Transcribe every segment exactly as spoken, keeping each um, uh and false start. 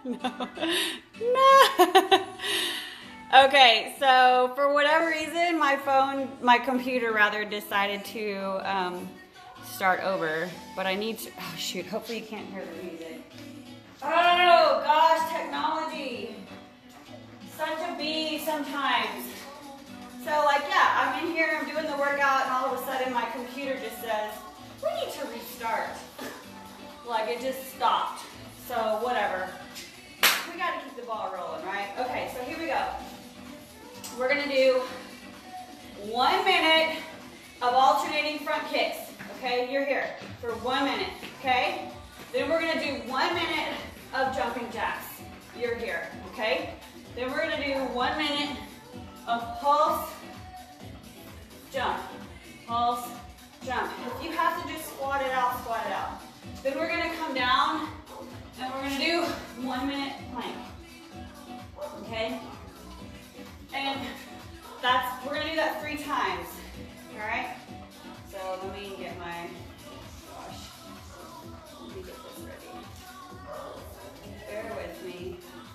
No. No. Okay, so for whatever reason, my phone, my computer rather, decided to um, start over. But I need to, oh shoot, hopefully you can't hear the music. Oh gosh, technology. Such a bee sometimes. So like, yeah, I'm in here, I'm doing the workout, and all of a sudden my computer just says, we need to restart. Like it just stopped. So whatever. We gotta keep the ball rolling, right? Okay, so here we go. We're gonna do one minute of alternating front kicks. Okay, you're here for one minute, okay? Then we're gonna do one minute of jumping jacks. You're here, okay? Then we're gonna do one minute of pulse, jump, pulse, jump. If you have to just squat it out, squat it out. Then we're gonna come down and we're gonna do one minute plank, okay? And that's, we're gonna do that three times, all right? So let me get my, gosh, let me get this ready. Bear with me.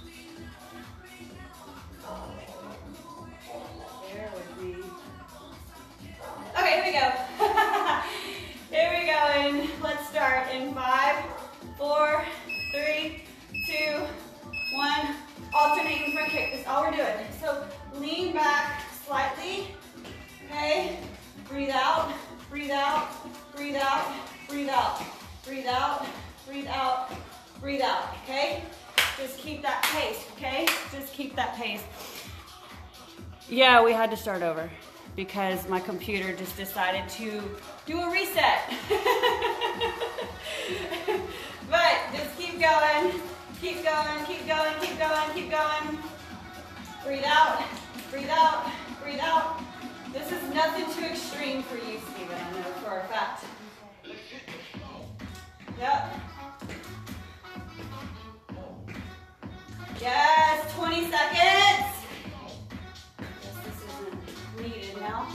Bear with me. Okay, here we go. Here we go, and let's start in five, four, three, two, one. Alternating front kick, that's all we're doing. So lean back slightly, okay? Breathe out, breathe out, breathe out, breathe out, breathe out, breathe out, breathe out, okay? Just keep that pace, okay? Just keep that pace. Yeah, we had to start over because my computer just decided to do a reset. But just keep going. Keep going, keep going, keep going, keep going. Breathe out, breathe out, breathe out. This is nothing too extreme for you, Stephen, I know for a fact. Yep. Yes, twenty seconds. Guess this isn't needed now.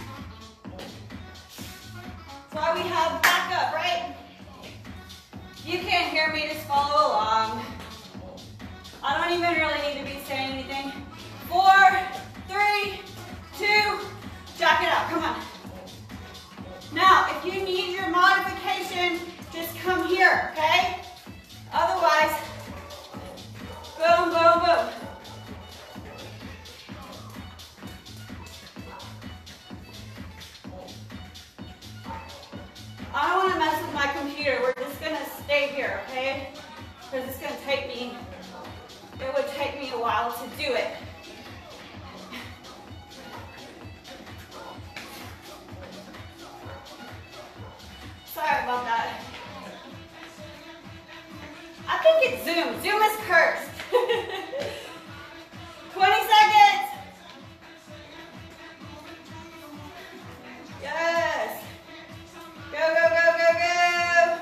That's why we have backup, right? You can't hear me, just follow along. I don't even really need to be saying anything. Four, three, two, jack it out, come on. Now, if you need your modification, just come here, okay? Otherwise, boom, boom, boom. I don't want to mess with my computer. We're just gonna stay here, okay? Because it's gonna take me It would take me a while to do it. Sorry about that. I think it's Zoom. Zoom is cursed. twenty seconds. Yes. Go, go, go, go, go.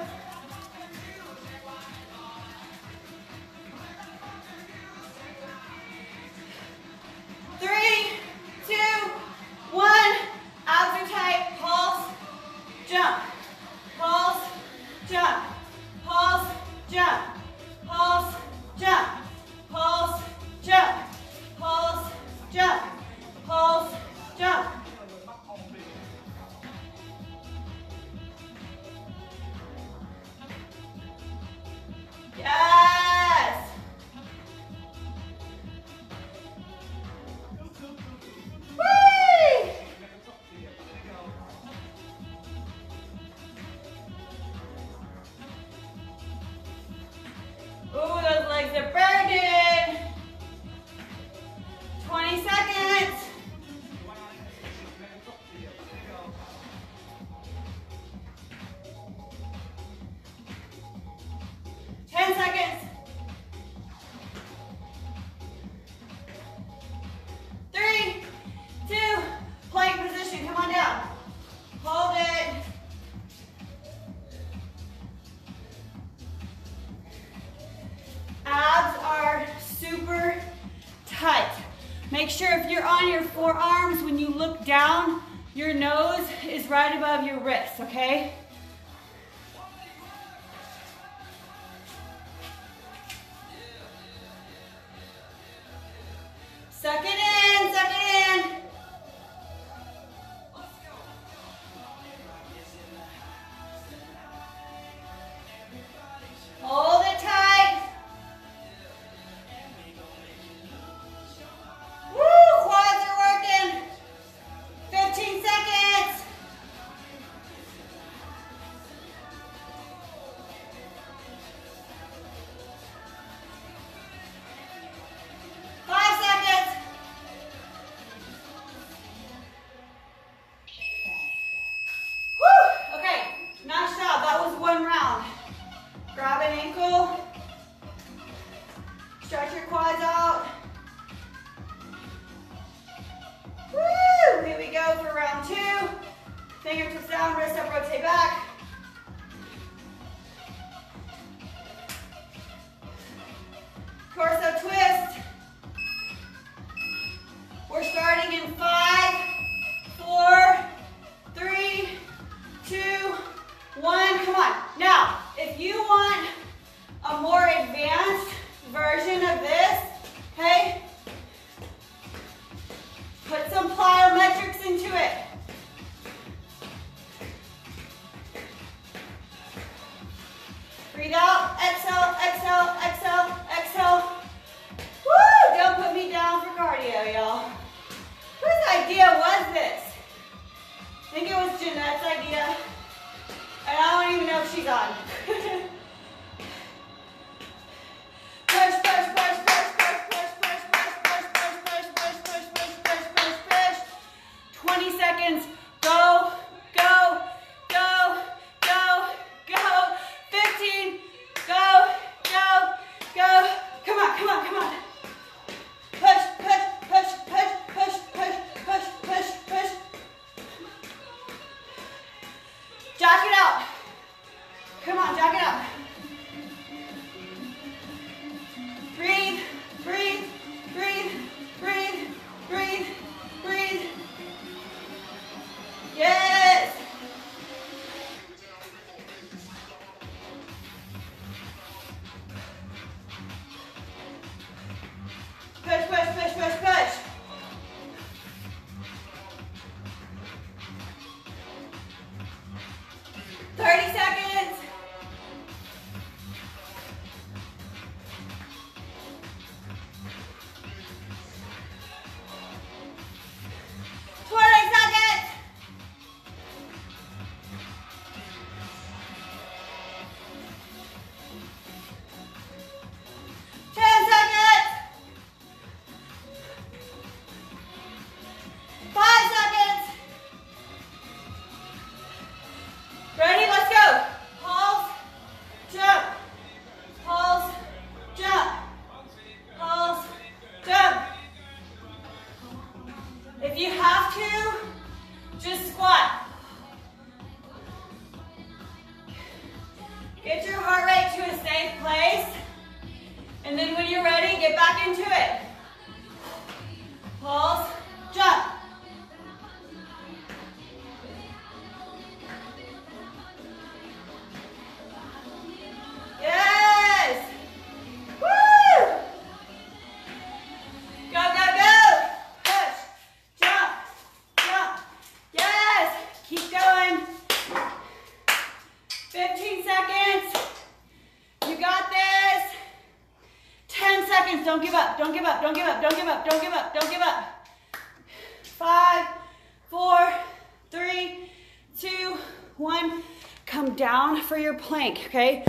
Three, two, one. Abs are tight. Pulse, jump. Pulse, jump. Pulse, jump. Pulse, jump. Pulse, jump. Pulse, jump. Pulse, jump. Yes. Whee! Ooh, those legs are burning. twenty seconds. ten seconds. Three, two, plank position. Come on down. Hold it. Abs are super tight. Make sure if you're on your forearms, when you look down, your nose is right above your wrist, okay? Stretch your quads out. Woo! Here we go for round two. Fingertips down, wrist up, rotate back. Torso twist. We're starting in five, four, three, two, one. Come on. Now, if you want a more advanced version of this, okay, put some plyometrics into it. Breathe out, exhale, exhale, exhale, exhale. Woo! Don't put me down for cardio, y'all. Whose idea was this? I think it was Jeanette's idea. And I don't even know if she's on. Push, push, push, push, push, push, push, push, push, push, push, push, push, push, push, push. twenty seconds. Go, go, go, go, go. fifteen. Go, go, go. Come on, come on, come on. Push, push, push, push, push, push, push, push, push. Jack it out. Come on, jack it out. Breathe, breathe, breathe, breathe, breathe, breathe. Yes. Push, push, push, push, push. thirty seconds. twenty seconds. ten seconds. five seconds. Ready? Let's go. Pulse, jump. Pulse, jump. Pulse, jump. If you have to, just squat. Get your heart rate to a safe place. And then when you're ready, get back into it. Pulse, jump. Yes! Woo! Go, go, go! Push, jump, jump. Yes! Keep going. fifteen seconds. You got this. ten seconds. Don't give up. Don't give up. Don't give up. Don't give up. Don't give up. Don't give up. Five, four, three, two, one. Come down for your plank, okay?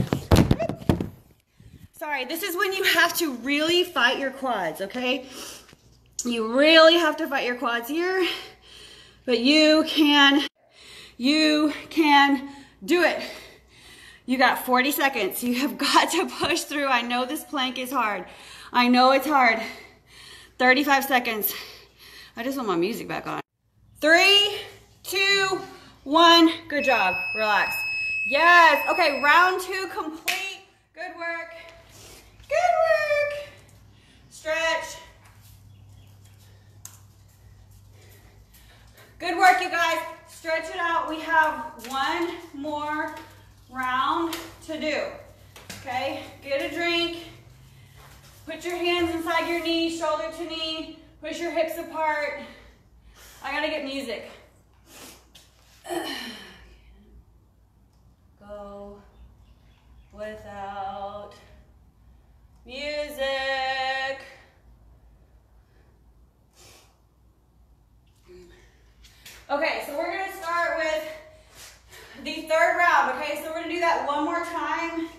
Sorry, this is when you have to really fight your quads, okay? You really have to fight your quads here, but you can, you can do it. You got forty seconds. You have got to push through. I know this plank is hard. I know it's hard. thirty-five seconds. I just want my music back on. Three, two, one. Good job. Relax. Yes. Okay, round two complete. Good work. Good work. Stretch. Good work, you guys. Stretch it out. We have one more round to do. Okay, get a drink. Put your hands inside your knees, shoulder to knee. Push your hips apart. I gotta get music. Go without music. Okay, so we're gonna start with the third round, okay? So we're gonna do that one more time.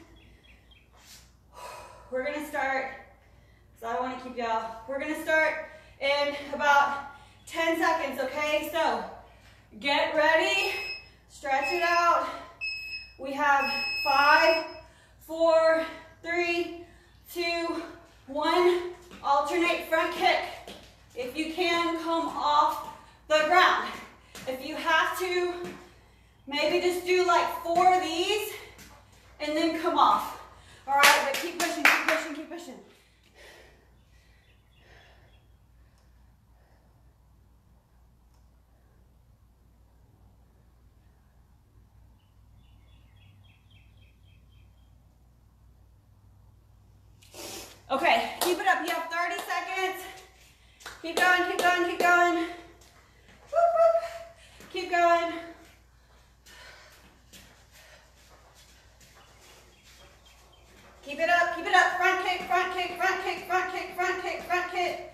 We're gonna start, because I don't wanna keep y'all, we're gonna start in about ten seconds, okay? So get ready, stretch it out. We have five, four, three, two, One, alternate front kick. If you can, come off the ground. If you have to, maybe just do like four of these and then come off. All right, but keep pushing, keep pushing, keep pushing. Okay, keep it up. You have thirty seconds. Keep going, keep going, keep going. Whoop, whoop. Keep going. Keep it up, keep it up. Front kick, front kick, front kick, front kick, front kick, front kick.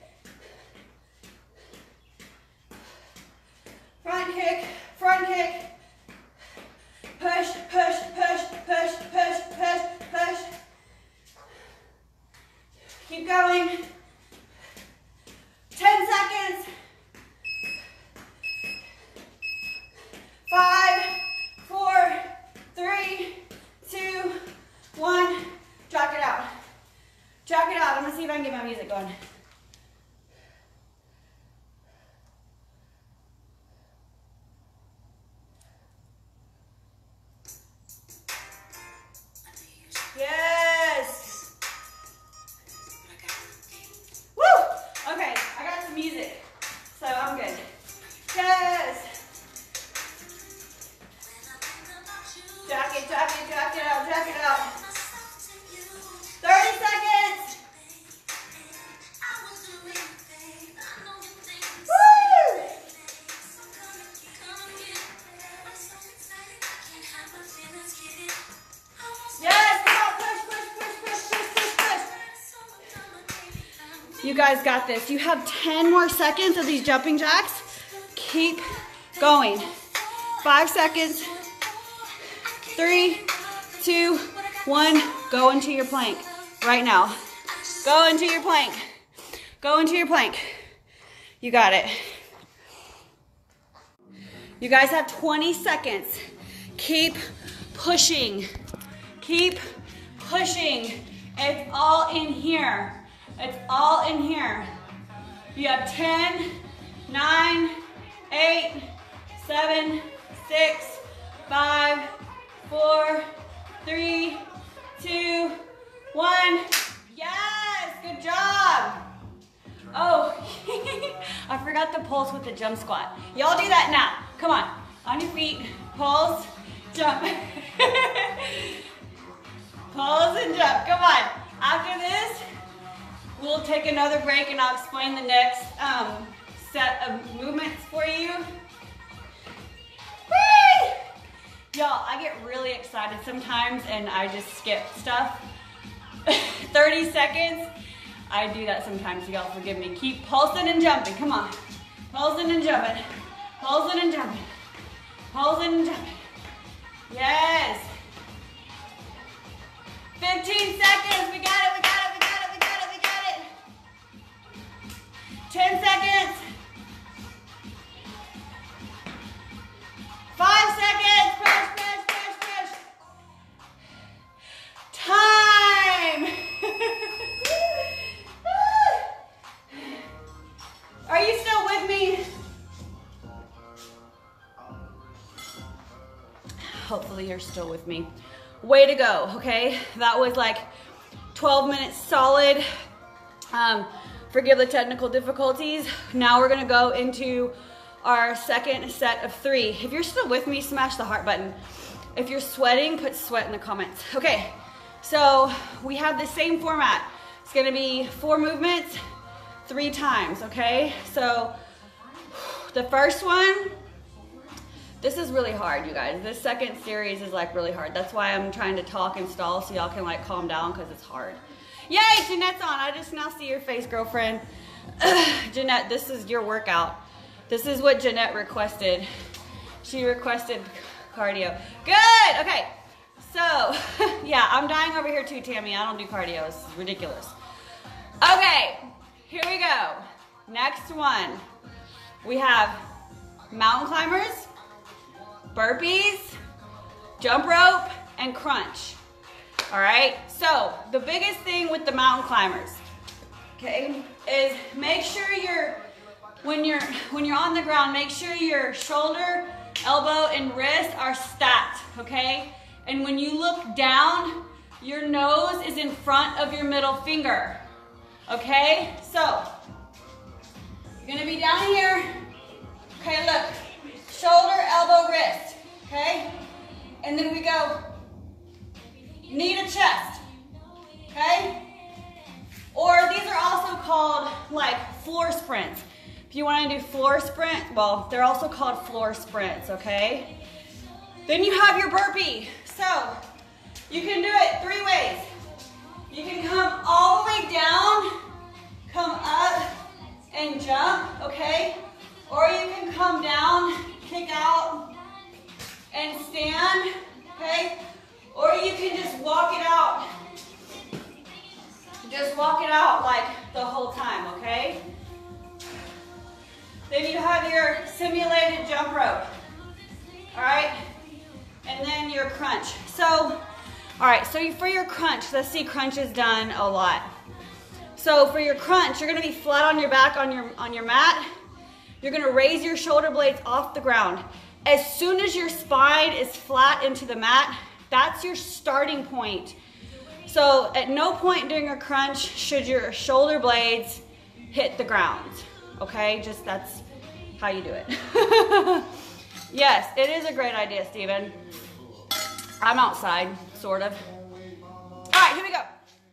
Front kick, front kick. Push, push, push, push, push, push, push. Keep going. ten seconds. Five, four, three, two, one. Jack it out. Jack it out. I'm gonna see if I can get my music going. Yes. Woo! Okay, I got some music, so I'm good. Yes. Jack it, jack it, jack it out, jack it out. thirty seconds. Woo! Yes, come on, push, push, push, push, push, push, push. You guys got this. You have ten more seconds of these jumping jacks. Keep going. Five seconds. Three, two, one. Go into your plank right now. Go into your plank. Go into your plank. You got it. You guys have twenty seconds. Keep pushing. Keep pushing. It's all in here. It's all in here. You have ten, nine, eight, seven, six, five, four, three, two, one. Yes, good job. Oh, I forgot the pulse with the jump squat. Y'all do that now. Come on, on your feet, pulse, jump. Pulse and jump, come on. After this, we'll take another break and I'll explain the next um, set of movements for you. Whee! Y'all, I get really excited sometimes and I just skip stuff. thirty seconds. I do that sometimes, y'all forgive me. Keep pulsing and jumping, come on. Pulsing and jumping. Pulsing and jumping. Pulsing and jumping. Yes. fifteen seconds, we got it, we got it, we got it, we got it, we got it. ten seconds. Five seconds, push, push, push, push. Time. Are you still with me? Hopefully you're still with me. Way to go, okay? That was like twelve minutes solid. Um, forgive the technical difficulties. Now we're gonna go into our second set of three. If you're still with me, smash the heart button. If you're sweating, put sweat in the comments. Okay, so we have the same format. It's gonna be four movements, three times, okay? So the first one, this is really hard, you guys. This second series is like really hard. That's why I'm trying to talk and stall so y'all can like calm down because it's hard. Yay, Jeanette's on. I just now see your face, girlfriend. Jeanette, this is your workout. This is what Jeanette requested. She requested cardio. Good, okay. So, yeah, I'm dying over here too, Tammy. I don't do cardio, it's ridiculous. Okay, here we go. Next one. We have mountain climbers, burpees, jump rope, and crunch. All right, so the biggest thing with the mountain climbers, okay, is make sure you're, when you're, when you're on the ground, make sure your shoulder, elbow, and wrist are stacked, okay? And when you look down, your nose is in front of your middle finger, okay? So, you're gonna be down here, okay, look, shoulder, elbow, wrist, okay? And then we go knee to chest, okay? Or these are also called like floor sprints. If you want to do floor sprint, well, they're also called floor sprints, okay? Then you have your burpee. So you can do it three ways. You can come all the way down, come up and jump, okay? Or you can come down, kick out, and stand, okay? Or you can just walk it out. Just walk it out like the whole time, okay? Then you have your simulated jump rope, all right? And then your crunch. So, all right, so for your crunch, let's see, crunch is done a lot. So for your crunch, you're gonna be flat on your back on your, on your mat. You're gonna raise your shoulder blades off the ground. As soon as your spine is flat into the mat, that's your starting point. So at no point during a crunch should your shoulder blades hit the ground, okay? Just that's how you do it. Yes, it is a great idea, Steven. I'm outside, sort of. All right, here we go.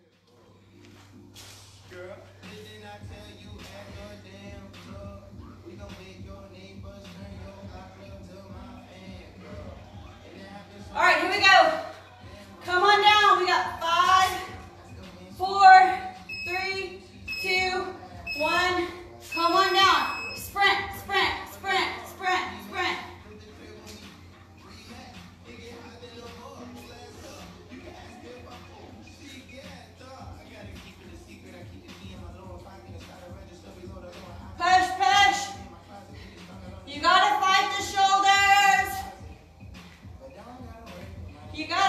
All right, here we go. Come on down. We got five, four, three, two, one. Come on down. Sprint, sprint, sprint, sprint, sprint. Push, push. You gotta fight the shoulders. You got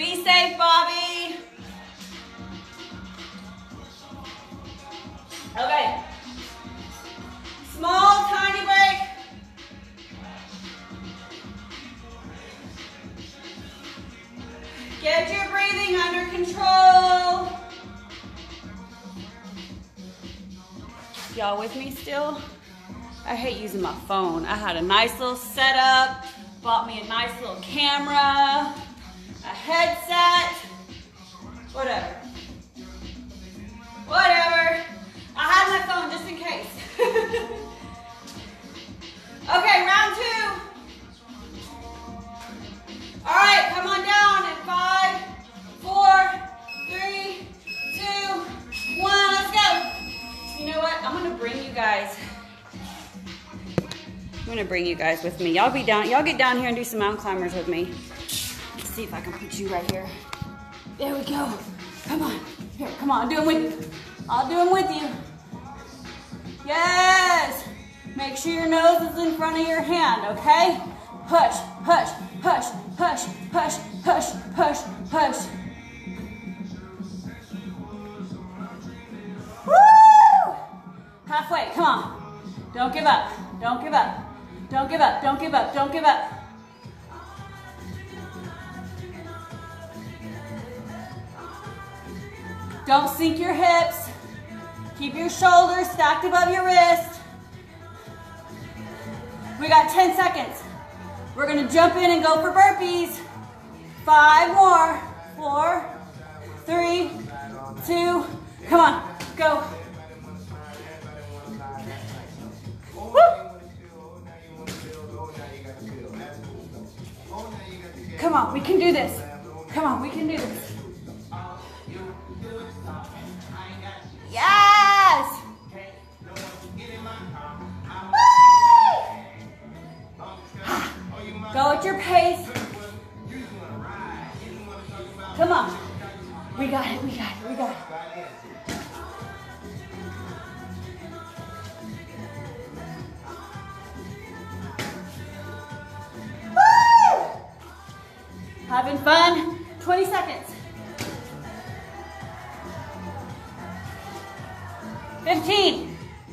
Be safe, Bobby. Okay. Small, tiny break. Get your breathing under control. Y'all with me still? I hate using my phone. I had a nice little setup, bought me a nice little camera, a headset, whatever. Whatever. I had my phone just in case. Okay, round two. All right, come on down in five, four, three, two, one, let's go. You know what? I'm gonna bring you guys. I'm gonna bring you guys with me. Y'all be down, y'all get down here and do some mountain climbers with me. Let's see if I can put you right here. There we go. Come on. Here, come on, I'll do them with you. I'll do them with you. Yes. Make sure your nose is in front of your hand, okay? Push, push, push, push, push, push, push, push. Woo! Halfway, come on. Don't give up, don't give up. Don't give up, don't give up, don't give up. Don't sink your hips. Keep your shoulders stacked above your wrist. We got ten seconds. We're gonna jump in and go for burpees. Five more. Four, three, two, come on, go. Woo. Come on, we can do this. Come on, we can do this. Yes! Go at your pace. Come on. We got it, we got it, we got it. Woo! Having fun? twenty seconds. fifteen.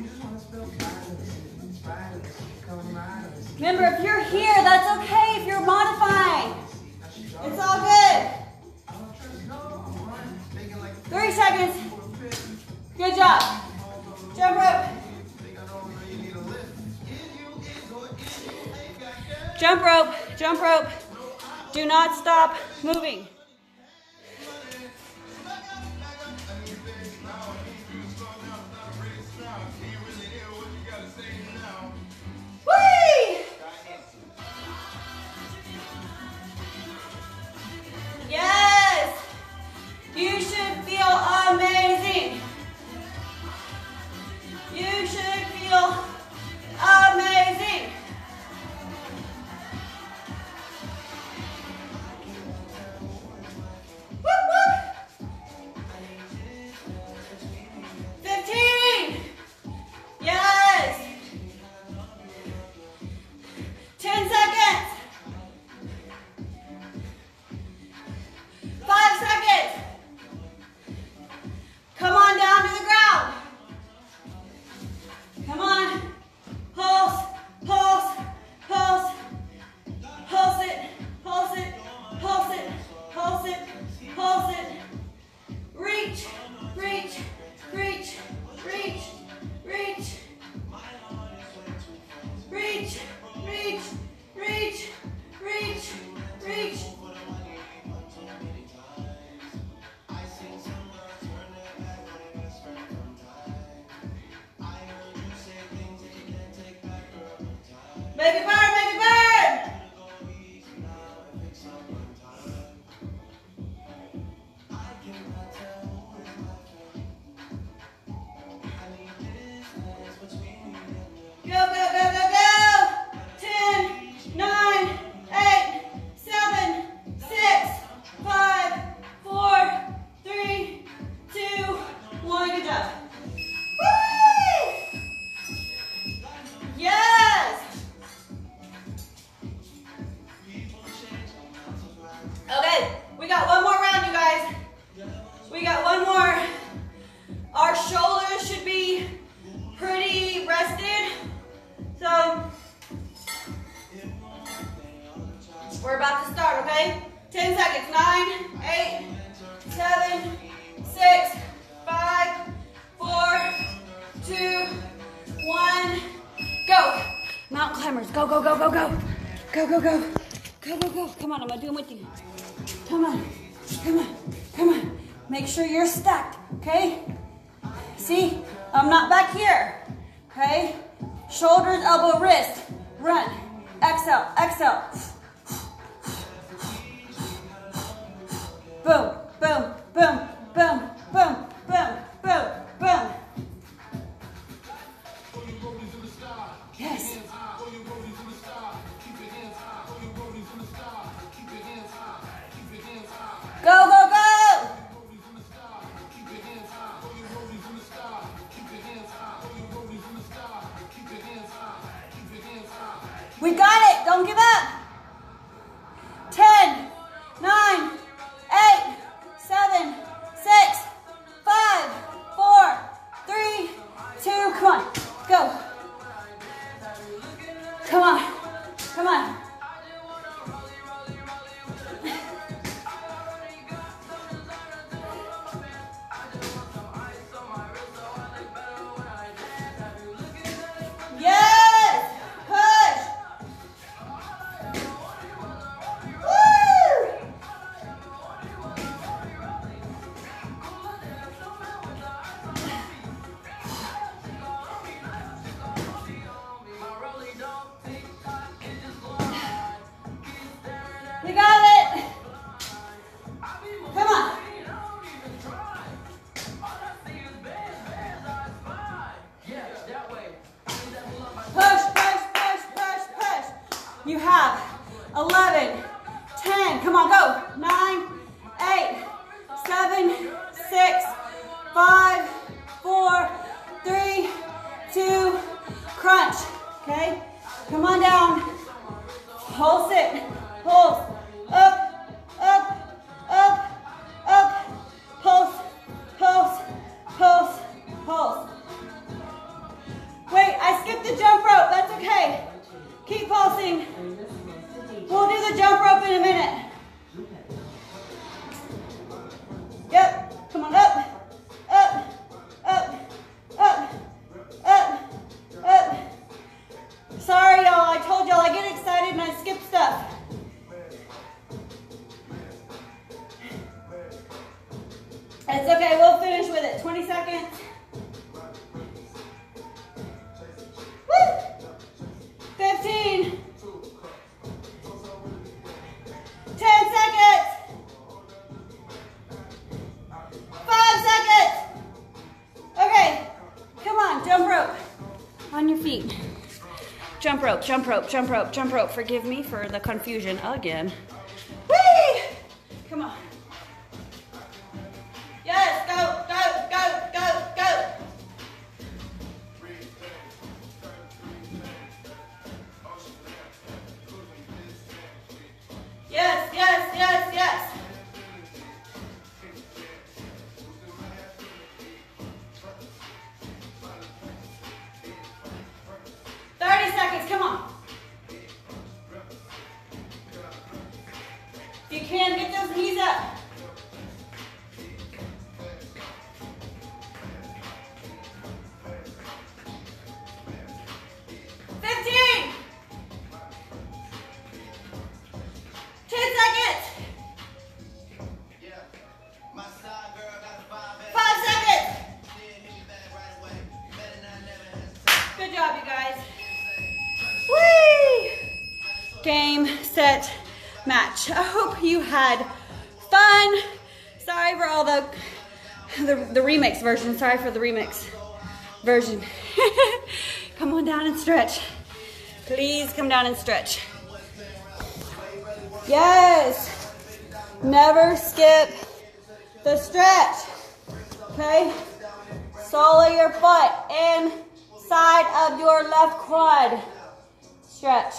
Remember, if you're here, that's okay if you're modifying. It's all good. Three seconds. Good job. Jump rope. Jump rope, jump rope. Do not stop moving. Whee! Yes! You should feel amazing. You should feel amazing. Whoop, whoop. fifteen. Yes. ten seconds. Nine, eight, seven, six, five, four, two, one. Go. Mountain climbers. Go, go, go, go, go. Go, go, go. Go, go, go. Come on, I'm gonna do them with you. Come on. Come on. Come on. Make sure you're stacked, okay? See? I'm not back here. Okay? Shoulders, elbow, wrist. Run. Exhale, exhale. Boom, boom, boom, boom, boom, boom, boom, boom. Yes. Go, go, go! We got it! Don't give up! ten, nine, eight, seven, six, five, four, three, two, come on, go. Come on, come on. Yes! Push! Woo! We got it! Come on! Push, push, push, push, push. You have eleven, ten, come on, go. nine, eight, seven, six, five, four, three, two, crunch, okay? Come on down. Pulse it, pulse, up, up, up, up, pulse, pulse, pulse, pulse. Wait, I skipped the jump rope, that's okay. Keep pulsing. We'll do the jump rope in a minute. Yep, come on, up, up, up, up, up, up. Sorry y'all, I told y'all I get excited and I skip stuff. It's okay, we'll finish with it. twenty seconds. Woo! fifteen. ten seconds. five seconds. Okay, come on, jump rope. On your feet. Jump rope, jump rope, jump rope, jump rope. Forgive me for the confusion again. Whee! Come on. Yes, go, go, go, go, go. Yes, yes, yes, yes. thirty seconds, come on. If you can, get those knees up. fifteen. ten seconds. five seconds. Good job, you guys. Whee! Game, set, match. I hope you had fun. Sorry for all the, the, the remix version. Sorry for the remix version. Come on down and stretch. Please come down and stretch. Yes. Never skip the stretch. Okay? Sole of your foot inside of your left quad. Stretch.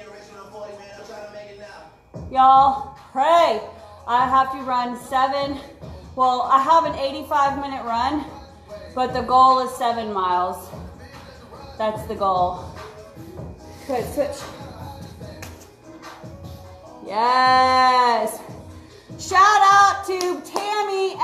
Y'all, pray. I have to run seven. Well, I have an eighty-five minute run, but the goal is seven miles. That's the goal. Good, switch. Yes.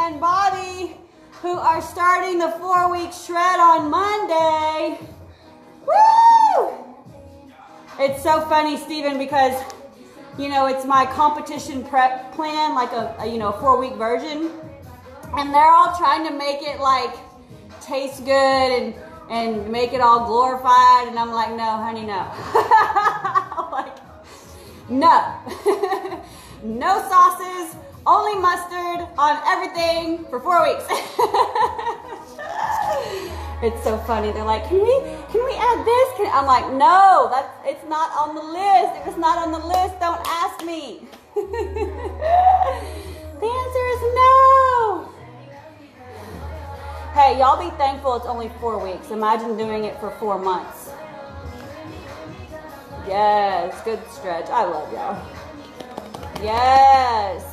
and Bobby, who are starting the four-week shred on Monday. Woo! It's so funny, Steven, because, you know, it's my competition prep plan, like a, a you know, four-week version. And they're all trying to make it, like, taste good and, and make it all glorified. And I'm like, no, honey, no. Like, no. No sauces, only mustard on everything for four weeks. It's so funny. They're like, can we can we add this? Can, I'm like, no, that's it's not on the list. If it's not on the list, don't ask me. The answer is no. Hey, y'all be thankful it's only four weeks. Imagine doing it for four months. Yes, good stretch. I love y'all. Yes.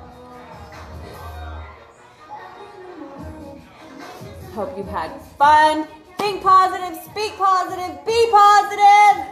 Hope you've had fun. Think positive, speak positive, be positive.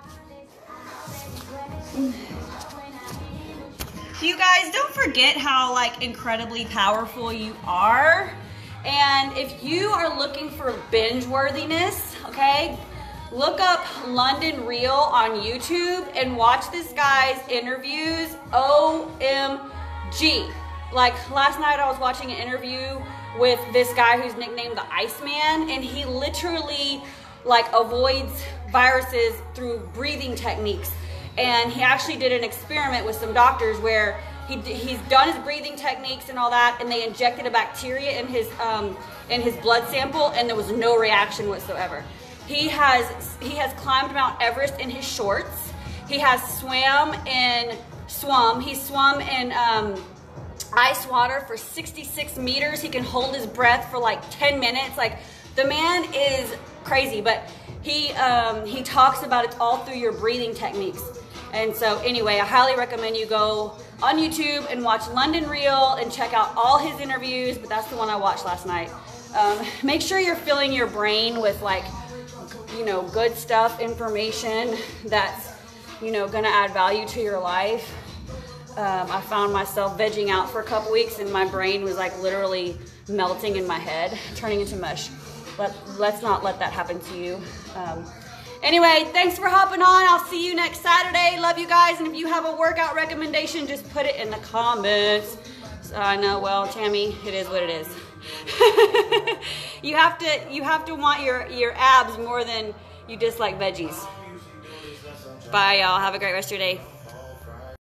You guys, don't forget how like incredibly powerful you are. And if you are looking for binge worthiness, okay, look up London Real on YouTube and watch this guy's interviews. O M G. Like last night I was watching an interview with this guy who's nicknamed the Iceman, and he literally like avoids viruses through breathing techniques. And he actually did an experiment with some doctors where he, he's done his breathing techniques and all that, and they injected a bacteria in his um, in his blood sample, and there was no reaction whatsoever. He has he has climbed Mount Everest in his shorts. He has swam in swum. He swum in um, ice water for sixty-six meters. He can hold his breath for like ten minutes. Like, the man is crazy, but he um, he talks about it all through your breathing techniques. And so anyway, I highly recommend you go on YouTube and watch London Real and check out all his interviews, but that's the one I watched last night. Um, make sure you're filling your brain with like, you know, good stuff, information that's, you know, gonna add value to your life. Um, I found myself vegging out for a couple weeks and my brain was like literally melting in my head, turning into mush. But let's not let that happen to you. Um, anyway, thanks for hopping on. I'll see you next Saturday. Love you guys. And if you have a workout recommendation, just put it in the comments. So I know, well, Tammy, it is what it is. you have to you have to want your, your abs more than you dislike veggies. Bye, y'all. Have a great rest of your day.